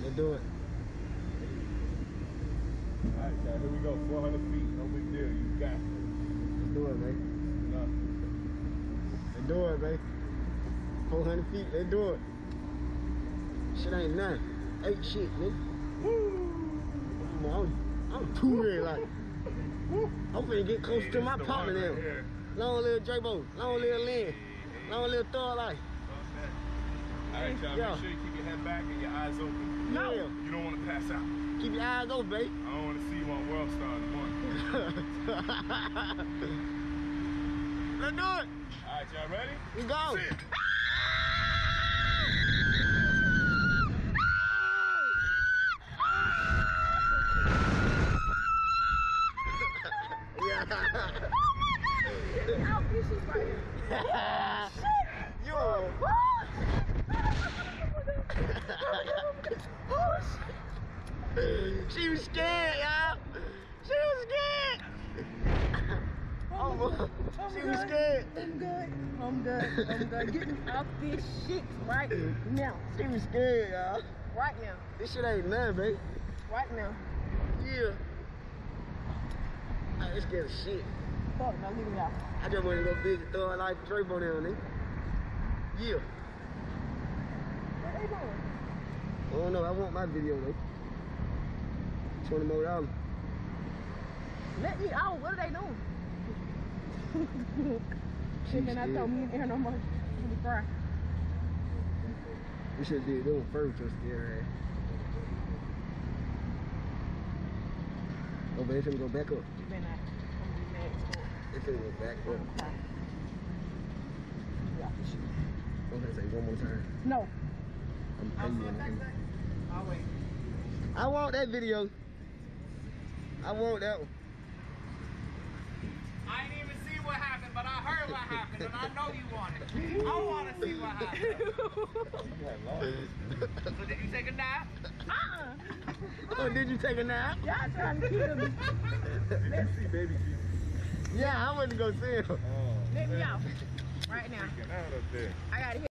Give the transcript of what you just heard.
Let's do it. Alright, so here we go. 400 feet. No big deal. You got it. Let's do it, babe. Nothing. Let's do it, babe. 400 feet. Let's do it. Shit ain't nothing. Ain't shit, nigga. Woo! I'm too real, like. I'm finna get close to my partner now. Long live J-Bo. Long live Lynn. Long live Thug Life. Alright, y'all. Make sure you keep your head back and your eyes open. No. You don't want to pass out. Keep your eyes open, babe. I don't want to see you on World Star in the morning. Let's do it. Alright, y'all ready? We go. Sit. How fishy right here. Yo. She was scared, y'all. She was scared. She was scared. I'm good. I'm good. I'm good. Get me off this shit right now. She was scared, y'all. Right now. This shit ain't nothing, babe. Right now. Yeah. I just scared of shit. Fuck, now leave me out. I just want to go visit Thug Life Drapo down there. Yeah. What they doing? I don't know. I want my video though. $20 more. Let me out. What are they doing? Shit, man, I told me and Aaron no more. I'm gonna cry. We should do them first, just scared ass. Oh, but it's gonna go back up. You better not. I'm gonna be mad as fuck. It's gonna go back I'm gonna up. cry. Get off this shit. I'm gonna say one more time. No. I'm I'll paying see you. it next day. I'll wait. I want that video. I want that one. I didn't even see what happened, but I heard what happened, and I know you want it. I want to see what happened. So did you take a nap? Oh, did you take a nap? Y'all trying to kill me. Did you see Baby Jesus? Yeah, I went to go see him. Oh, Let me out. Right now. freaking out up there. I gotta hit.